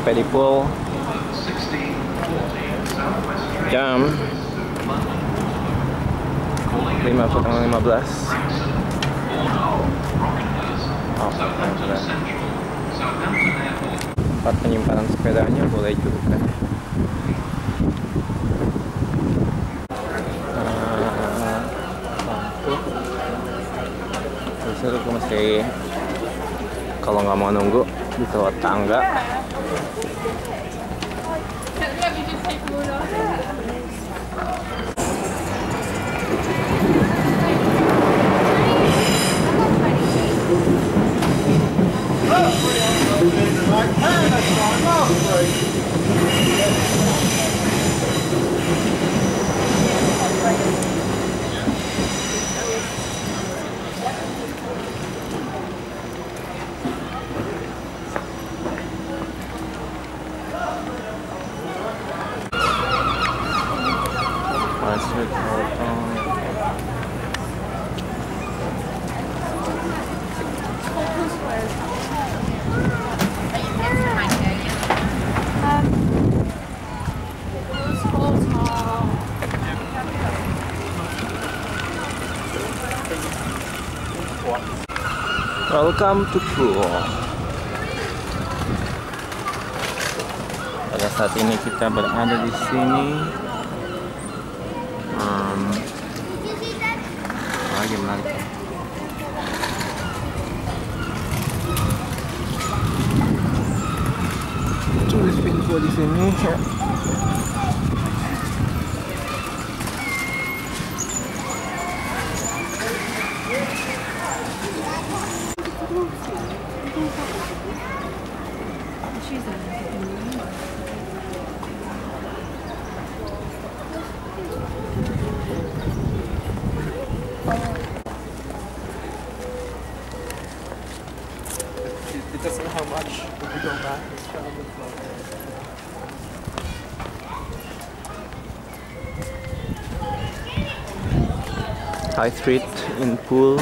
sampai di pool jam 5:15. Tempat penyimpanan sepedanya boleh juga. Disitu aku mesti, kalau nggak mau nunggu bisa lewat tangga. Welcome to pool. Pada saat ini kita berada di sini. Lagi menarik. Tulis info di sini. It doesn't know how much if we go back. It's kind of look like High Street in pool.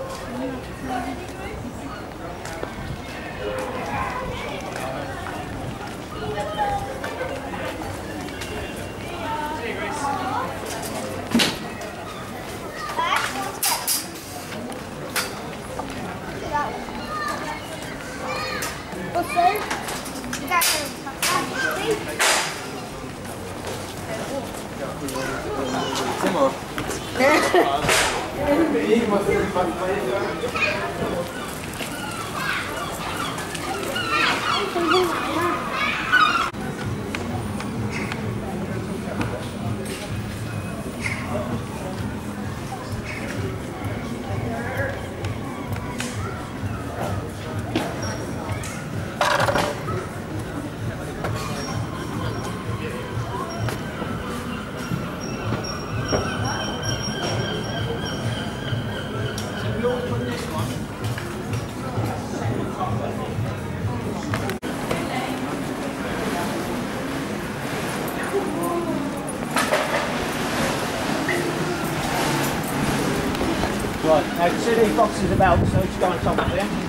right. Now you see these boxes about, so just go on top of them.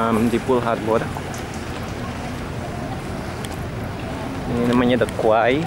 di Pool Harbor. Ini namanya The Quay.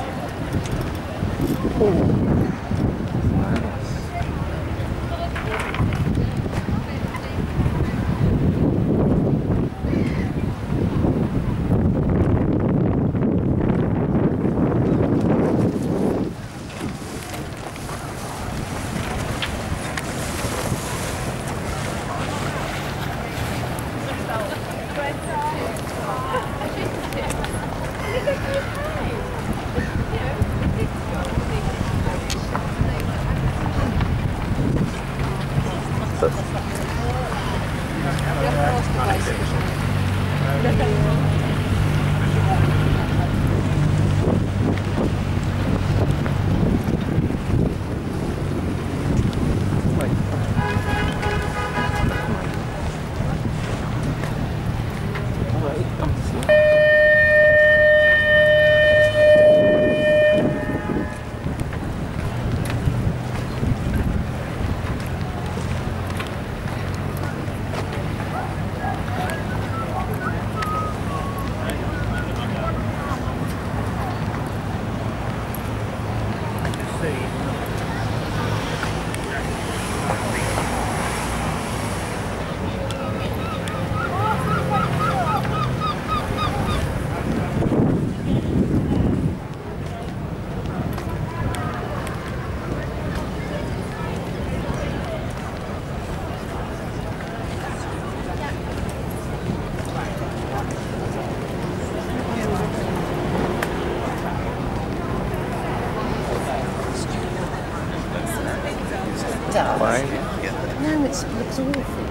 Why? No, it looks awful.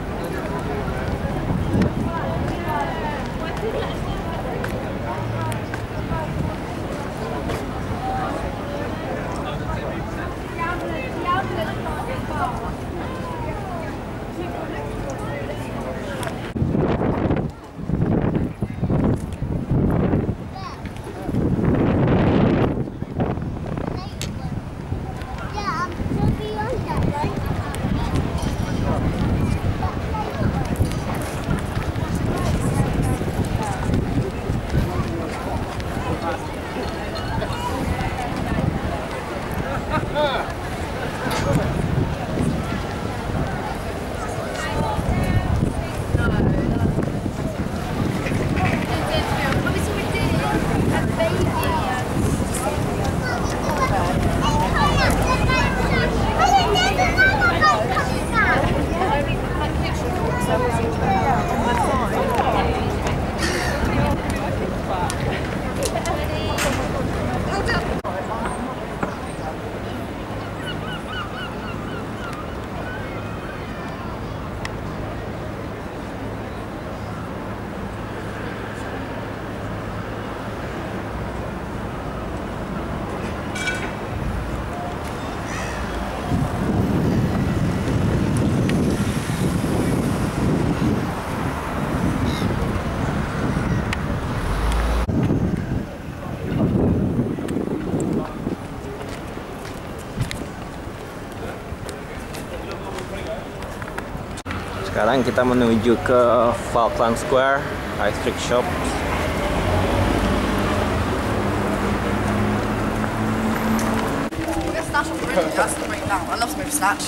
Sekarang kita menuju ke Falkland Square, High Street Shop. Snatch off the rim, that's the bring down. I love smooth snatch.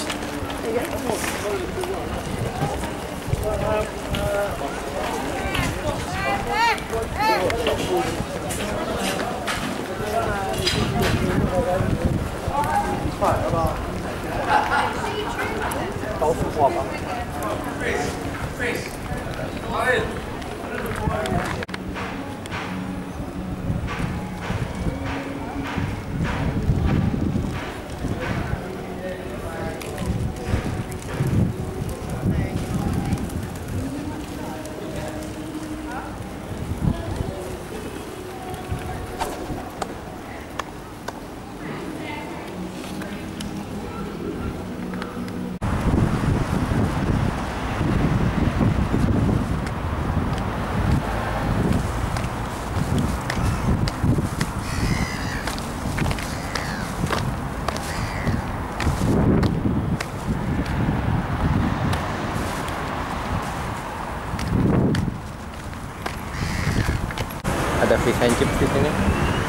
Ada fish and chips di sini.